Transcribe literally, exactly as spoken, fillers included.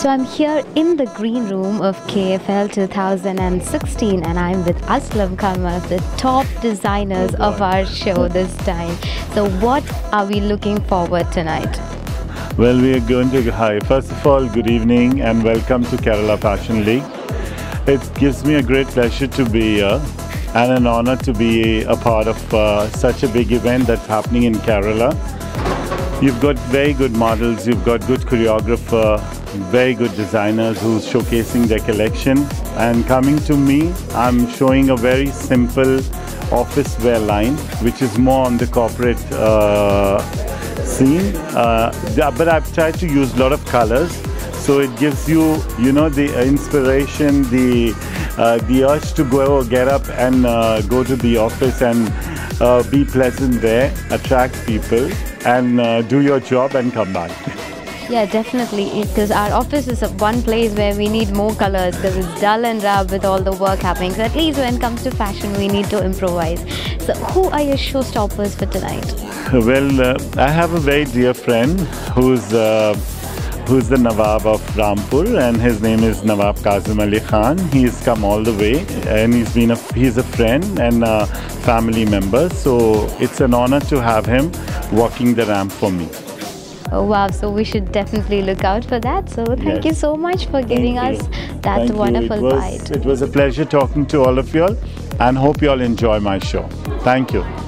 So I'm here in the green room of K F L two thousand sixteen and I'm with Aslam Khan, one of the top designers oh of our show this time. So what are we looking forward tonight? Well, we are going to, hi, first of all, good evening and welcome to Kerala Fashion League. It gives me a great pleasure to be here and an honor to be a part of uh, such a big event that's happening in Kerala. You've got very good models, you've got good choreographer, very good designers who's showcasing their collection. And coming to me, I'm showing a very simple office wear line, which is more on the corporate uh, scene. Uh, but I've tried to use a lot of colors, so it gives you, you know, the inspiration, the uh, the urge to go get up and uh, go to the office and uh, be pleasant there, attract people, and uh, do your job and come back. Yeah, definitely, because our office is one place where we need more colors because it's dull and rough with all the work happening. So at least when it comes to fashion, we need to improvise. So who are your showstoppers for tonight? Well, uh, I have a very dear friend who's uh, who's the Nawab of Rampur, and his name is Nawab Kazim Ali Khan. He's come all the way, and he's been a he's a friend and a family member. So it's an honor to have him walking the ramp for me. Oh wow, so we should definitely look out for that. So thank yes. you so much for giving thank us you. that thank wonderful you. It was, bite. It was a pleasure talking to all of you all, and hope you all enjoy my show. Thank you.